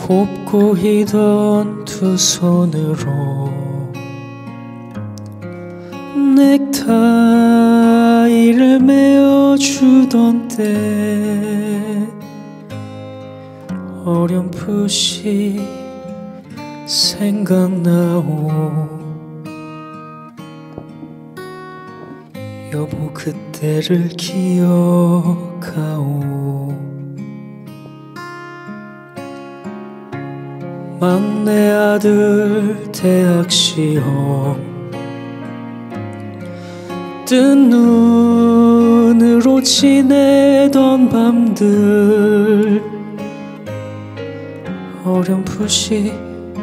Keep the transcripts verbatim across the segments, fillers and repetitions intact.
곱고 희던 두 손으로 넥타이를 메어주던 때 어렴풋이 생각나오. 여보 그때를 기억하오. 막내 아들 대학 시험 뜬 눈으로 지내던 밤들 어렴풋이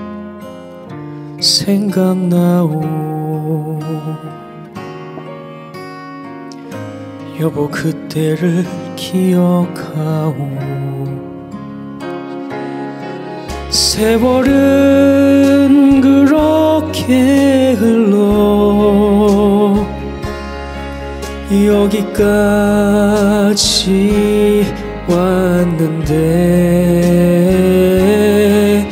생각나오. 여보 그때를 기억하오. 세월은 그렇게 흘러 여기까지 왔는데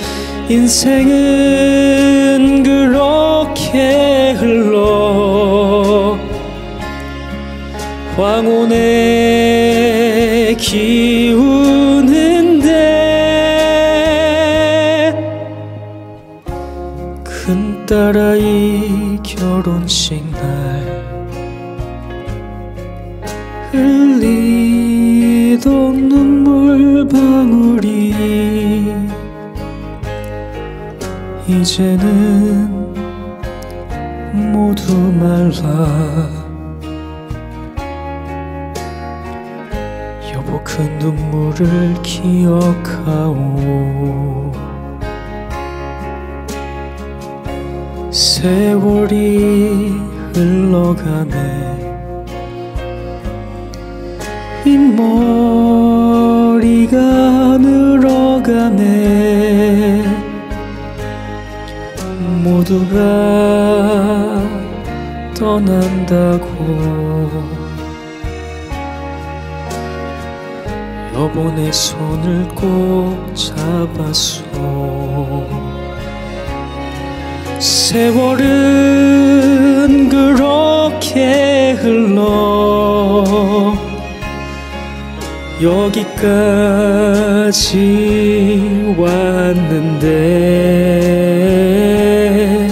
인생은 그렇게 흘러 황혼의 기우는데 큰딸아이 결혼식 날 흘리던 눈물방울이 이제는 모두 말라. 여보 그 눈물을 기억하오. 세월이 흘러가네. 흰머리가 늘어가네. 모두가 떠난다고. 여보 내 손을 꼭 잡았어. 세월은 그렇게 흘러 여기까지 왔는데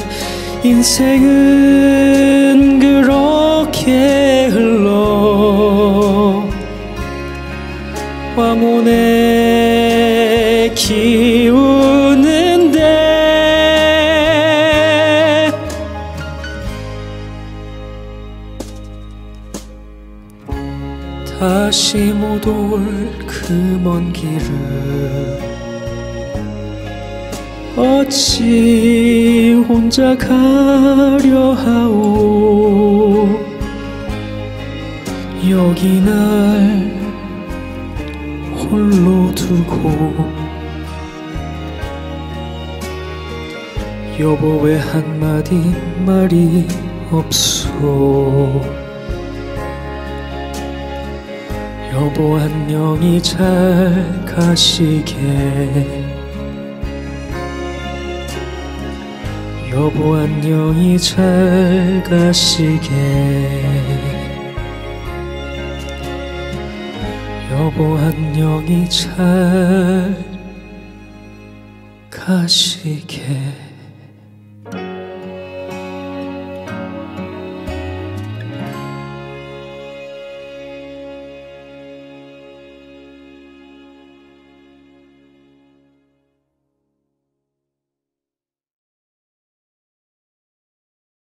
인생은 그렇게 흘러 황혼의 기우는데 다시 못 올 그 먼 길을 어찌 혼자 가려 하오. 여기 날 홀로 두고 여보 왜 한마디 말이 없소. 여보 안녕히 잘 가시게. 여보 안녕히 잘 가시게. 여보 안녕히 잘 가시게.